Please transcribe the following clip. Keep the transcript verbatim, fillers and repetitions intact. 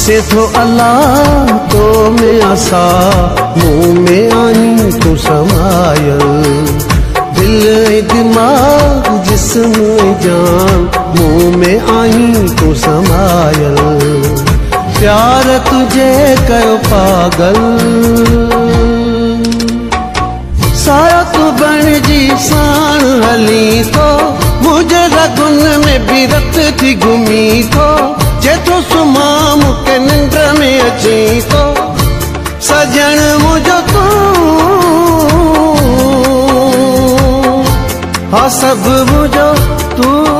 ॾिसे थो अल्लाह तो में असा मुंह में आहीं तूं समायल दिल ऐं दिमाग़ जिस्म ऐं जान मुंह में आहीं तूं समायल प्यार तुझे कयो पागल साया तू बणिजी साण हली थो मुंहिंजे रगुन में बि रत थी घुमी थो जेतो सुम्हां मूंखे निंड में अची थो सजण मुंहिंजो तूं हा सभु मुंहिंजो तूं